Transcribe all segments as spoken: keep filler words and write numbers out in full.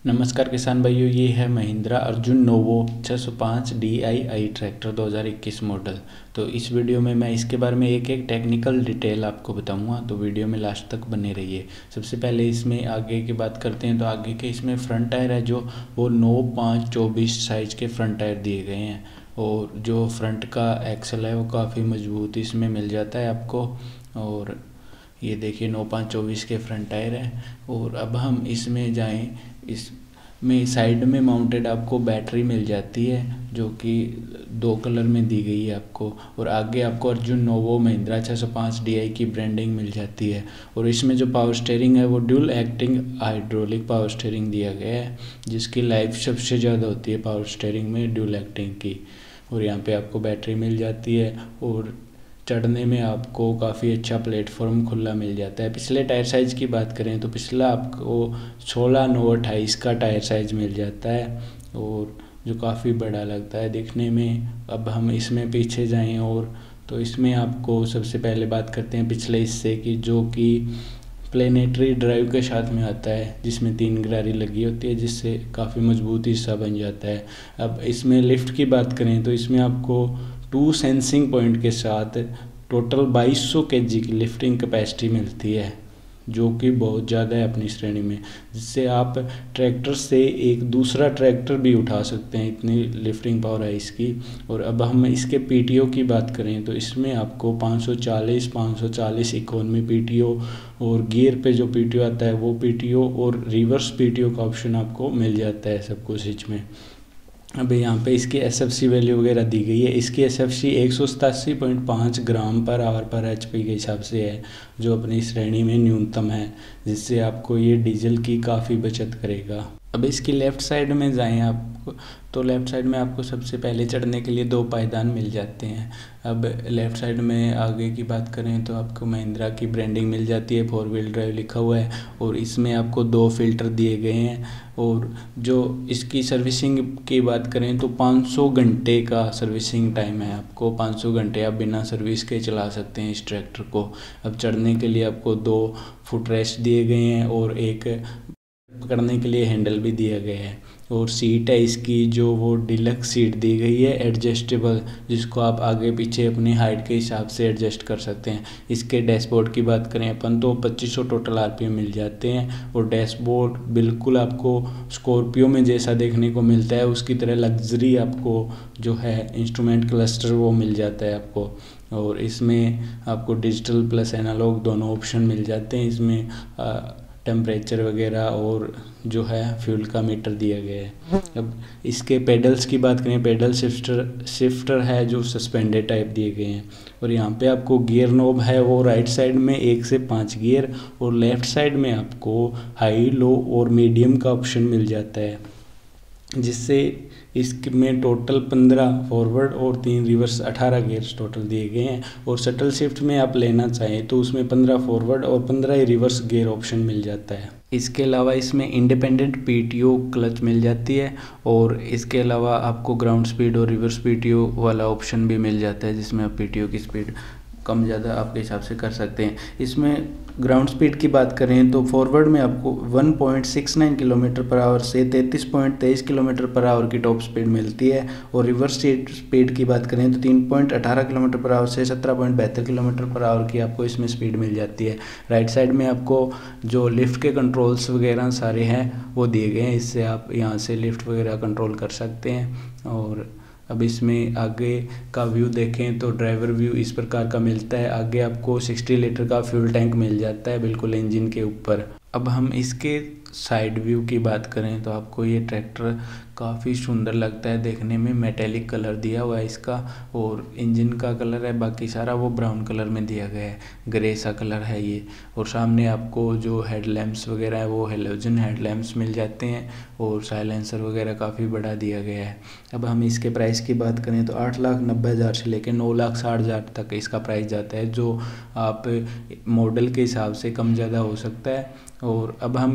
नमस्कार किसान भाइयों, ये है महिंद्रा अर्जुन नोवो छह सौ पाँच डी आई आई ट्रैक्टर दो हज़ार इक्कीस मॉडल। तो इस वीडियो में मैं इसके बारे में एक एक टेक्निकल डिटेल आपको बताऊंगा, तो वीडियो में लास्ट तक बने रहिए। सबसे पहले इसमें आगे की बात करते हैं, तो आगे के इसमें फ्रंट टायर है जो वो नौ पाँच चौबीस साइज़ के फ्रंट टायर दिए गए हैं। और जो फ्रंट का एक्सल है वो काफ़ी मजबूत इसमें मिल जाता है आपको। और ये देखिए नौ पाँच चौबीस के फ्रंट टायर है। और अब हम इसमें जाएं, इसमें साइड में माउंटेड आपको बैटरी मिल जाती है जो कि दो कलर में दी गई है आपको। और आगे आपको अर्जुन नोवो महिंद्रा छह सौ पाँच डी आई की ब्रांडिंग मिल जाती है। और इसमें जो पावर स्टीयरिंग है वो dual acting hydraulic power steering दिया गया है, जिसकी लाइफ सबसे ज़्यादा होती है पावर स्टीयरिंग में ड्यूल एक्टिंग की। और यहाँ पे आपको बैटरी मिल जाती है और चढ़ने में आपको काफ़ी अच्छा प्लेटफॉर्म खुला मिल जाता है। पिछले टायर साइज़ की बात करें तो पिछला आपको सोलह नौ अट्ठाईस का टायर साइज़ मिल जाता है और जो काफ़ी बड़ा लगता है दिखने में। अब हम इसमें पीछे जाएं और तो इसमें आपको सबसे पहले बात करते हैं पिछले हिस्से की, जो कि प्लेनेटरी ड्राइव के साथ में आता है, जिसमें तीन गिरारी लगी होती है, जिससे काफ़ी मजबूत हिस्सा बन जाता है। अब इसमें लिफ्ट की बात करें तो इसमें आपको टू सेंसिंग पॉइंट के साथ टोटल बाईस सौ केजी की लिफ्टिंग कैपेसिटी मिलती है, जो कि बहुत ज़्यादा है अपनी श्रेणी में, जिससे आप ट्रैक्टर से एक दूसरा ट्रैक्टर भी उठा सकते हैं, इतनी लिफ्टिंग पावर है इसकी। और अब हम इसके पीटीओ की बात करें तो इसमें आपको पाँच सौ चालीस पाँच सौ चालीस इकोनॉमी पीटीओ और गियर पे जो पीटीओ आता है वो पीटीओ और रिवर्स पीटीओ का ऑप्शन आपको मिल जाता है सब कुछ इसमें। अब यहाँ पे इसकी एसएफसी वैल्यू वगैरह दी गई है। इसकी एसएफसी एक सौ सतासी पॉइंट पाँच ग्राम पर आवर पर एचपी के हिसाब से है, जो अपनी श्रेणी में न्यूनतम है, जिससे आपको ये डीजल की काफ़ी बचत करेगा। अब इसकी लेफ़्ट साइड में जाएं आपको तो लेफ़्ट साइड में आपको सबसे पहले चढ़ने के लिए दो पायदान मिल जाते हैं। अब लेफ़्ट साइड में आगे की बात करें तो आपको महिंद्रा की ब्रांडिंग मिल जाती है, फोर व्हील ड्राइव लिखा हुआ है और इसमें आपको दो फिल्टर दिए गए हैं। और जो इसकी सर्विसिंग की बात करें तो पाँच सौ घंटे का सर्विसिंग टाइम है आपको, पाँच सौ घंटे आप बिना सर्विस के चला सकते हैं इस ट्रैक्टर को। अब चढ़ने के लिए आपको दो फुट रेस्ट दिए गए हैं और एक पकड़ने के लिए हैंडल भी दिया गया है। और सीट है इसकी जो वो डिलक्स सीट दी गई है एडजस्टेबल, जिसको आप आगे पीछे अपनी हाइट के हिसाब से एडजस्ट कर सकते हैं। इसके डैशबोर्ड की बात करें अपन तो पच्चीस सौ टोटल आरपीएम मिल जाते हैं और डैशबोर्ड बिल्कुल आपको स्कॉर्पियो में जैसा देखने को मिलता है उसकी तरह लग्जरी आपको जो है इंस्ट्रूमेंट क्लस्टर वो मिल जाता है आपको। और इसमें आपको डिजिटल प्लस एनालॉग दोनों ऑप्शन मिल जाते हैं। इसमें आ, टेम्परेचर वगैरह और जो है फ्यूल का मीटर दिया गया है। अब इसके पेडल्स की बात करें, पेडल शिफ्टर शिफ्टर है जो सस्पेंडेड टाइप दिए गए हैं। और यहाँ पे आपको गियर नोब है वो राइट साइड में एक से पाँच गियर और लेफ़्ट साइड में आपको हाई लो और मीडियम का ऑप्शन मिल जाता है, जिससे इसमें टोटल पंद्रह फॉरवर्ड और तीन रिवर्स अठारह गियर्स टोटल दिए गए हैं। और शटल शिफ्ट में आप लेना चाहें तो उसमें पंद्रह फॉरवर्ड और पंद्रह ही रिवर्स गियर ऑप्शन मिल जाता है। इसके अलावा इसमें इंडिपेंडेंट पीटीओ क्लच मिल जाती है और इसके अलावा आपको ग्राउंड स्पीड और रिवर्स पीटीओ वाला ऑप्शन भी मिल जाता है, जिसमें आप पीटीओ की स्पीड कम ज़्यादा आपके हिसाब से कर सकते हैं। इसमें ग्राउंड स्पीड की बात करें तो फॉरवर्ड में आपको one point six nine kilometre per hour से तैंतीस पॉइंट तेईस किलोमीटर पर आवर की टॉप स्पीड मिलती है। और रिवर्स स्पीड की बात करें तो तीन पॉइंट अठारह किलोमीटर पर आवर से सत्रह पॉइंट बहत्तर किलोमीटर पर आवर की आपको इसमें स्पीड मिल जाती है। राइट साइड में आपको जो लिफ्ट के कंट्रोल्स वगैरह सारे हैं वो दिए गए हैं, इससे आप यहाँ से लिफ्ट वगैरह कंट्रोल कर सकते हैं। और अब इसमें आगे का व्यू देखें तो ड्राइवर व्यू इस प्रकार का मिलता है। आगे आपको साठ लीटर का फ्यूल टैंक मिल जाता है बिल्कुल इंजन के ऊपर। अब हम इसके साइड व्यू की बात करें तो आपको ये ट्रैक्टर काफ़ी सुंदर लगता है देखने में। मेटेलिक कलर दिया हुआ है इसका और इंजन का कलर है बाकी सारा वो ब्राउन कलर में दिया गया है, ग्रे सा कलर है ये। और सामने आपको जो हेडलैम्प्स वगैरह है वो हेलोजन हेडलैम्प्स मिल जाते हैं और साइलेंसर वगैरह काफ़ी बड़ा दिया गया है। अब हम इसके प्राइस की बात करें तो आठ लाख नब्बे हज़ार से लेकर नौ लाख साठ हज़ार तक इसका प्राइस जाता है, जो आप मॉडल के हिसाब से कम ज़्यादा हो सकता है। और अब हम इसके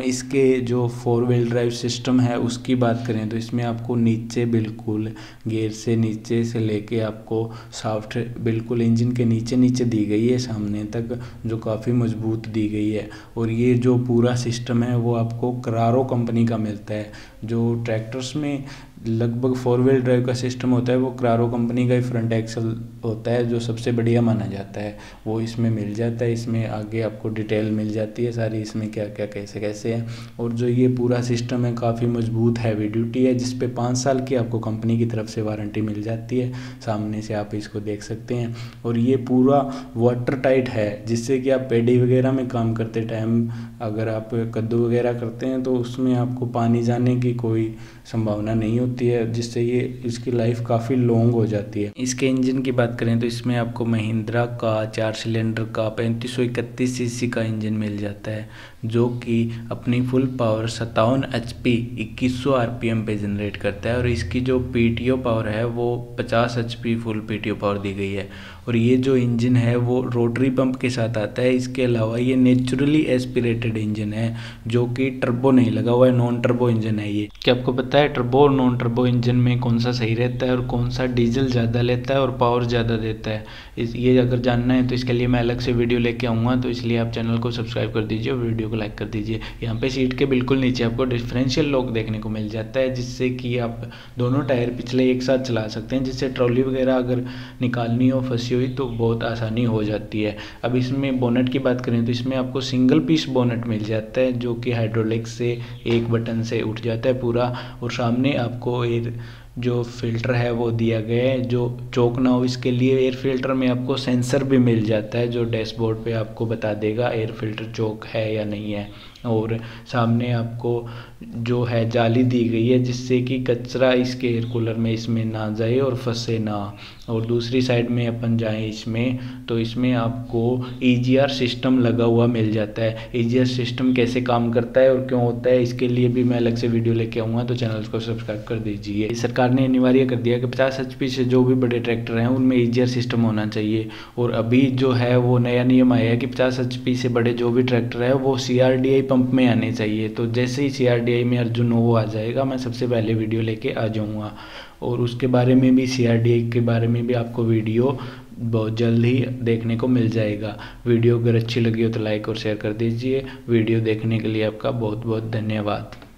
ये जो फोर व्हील ड्राइव सिस्टम है उसकी बात करें तो इसमें आपको नीचे बिल्कुल गियर से नीचे से लेके आपको शाफ्ट बिल्कुल इंजन के नीचे नीचे दी गई है सामने तक, जो काफ़ी मजबूत दी गई है। और ये जो पूरा सिस्टम है वो आपको करारो कंपनी का मिलता है। जो ट्रैक्टर्स में लगभग फोर व्हील ड्राइव का सिस्टम होता है वो करारो कंपनी का ही फ्रंट एक्सल होता है, जो सबसे बढ़िया माना जाता है, वो इसमें मिल जाता है। इसमें आगे आपको डिटेल मिल जाती है सारी, इसमें क्या क्या कैसे कैसे है। और जो ये पूरा सिस्टम है काफ़ी मजबूत हैवी ड्यूटी है, जिस पे पाँच साल की आपको कंपनी की तरफ से वारंटी मिल जाती है। सामने से आप इसको देख सकते हैं। और ये पूरा वाटर टाइट है, जिससे कि आप पेडी वगैरह में काम करते टाइम अगर आप कद्दू वगैरह करते हैं तो उसमें आपको पानी जाने की कोई संभावना नहीं होती है, जिससे ये इसकी लाइफ काफ़ी लॉन्ग हो जाती है। इसके इंजन की बात करें तो इसमें आपको महिंद्रा का चार सिलेंडर का पैंतीस सौ इकतीस सीसी का इंजन मिल जाता है, जो कि अपनी फुल पावर सत्तावन एच पी इक्कीस सौ आर पी एम पे जनरेट करता है। और इसकी जो पी टी ओ पावर है वो पचास H P full P T O power दी गई है। और ये जो इंजन है वो रोटरी पंप के साथ आता है। इसके अलावा ये नेचुरली एस्पिरेटेड इंजन है, जो कि टर्बो नहीं लगा हुआ है, नॉन टर्बो इंजन है ये। क्या आपको पता है टर्बो और नॉन टर्बो इंजन में कौन सा सही रहता है और कौन सा डीजल ज़्यादा लेता है और पावर ज़्यादा देता है? इस ये अगर जानना है तो इसके लिए मैं अलग से वीडियो लेके आऊँगा, तो इसलिए आप चैनल को सब्सक्राइब कर दीजिए और वीडियो को लाइक कर दीजिए। यहाँ पे सीट के बिल्कुल नीचे आपको डिफरेंशियल लॉक देखने को मिल जाता है, जिससे कि आप दोनों टायर पिछले एक साथ चला सकते हैं, जिससे ट्रॉली वगैरह अगर निकालनी हो फंसी हुई तो बहुत आसानी हो जाती है। अब इसमें बोनट की बात करें तो इसमें आपको सिंगल पीस बोनट मिल जाता है, जो कि हाइड्रोलिक से एक बटन से उठ जाता है पूरा। और सामने आपको एयर जो फिल्टर है वो दिया गया है, जो चोक ना हो इसके लिए एयर फिल्टर में आपको सेंसर भी मिल जाता है, जो डैशबोर्ड पे आपको बता देगा एयर फिल्टर चोक है या नहीं है। और सामने आपको जो है जाली दी गई है, जिससे कि कचरा इसके एयर कूलर में इसमें ना जाए और फंसे ना। और दूसरी साइड में अपन जाएं इसमें तो इसमें आपको ई जी आर सिस्टम लगा हुआ मिल जाता है। ई जी आर सिस्टम कैसे काम करता है और क्यों होता है इसके लिए भी मैं अलग से वीडियो लेके आऊँगा, तो चैनल को सब्सक्राइब कर दीजिए। सरकार ने अनिवार्य कर दिया कि पचास एच पी से जो भी बड़े ट्रैक्टर हैं उनमें ई जी आर सिस्टम होना चाहिए। और अभी जो है वो नया नियम आया है कि पचास एच पी से बड़े जो भी ट्रैक्टर है वो C R D I pump में आने चाहिए। तो जैसे ही सी आर डी आई में अर्जुन नोवो आ जाएगा मैं सबसे पहले वीडियो लेके आ जाऊँगा, और उसके बारे में भी सी आर डी आई के बारे में भी आपको वीडियो बहुत जल्द ही देखने को मिल जाएगा। वीडियो अगर अच्छी लगी हो तो लाइक और शेयर कर दीजिए। वीडियो देखने के लिए आपका बहुत बहुत धन्यवाद।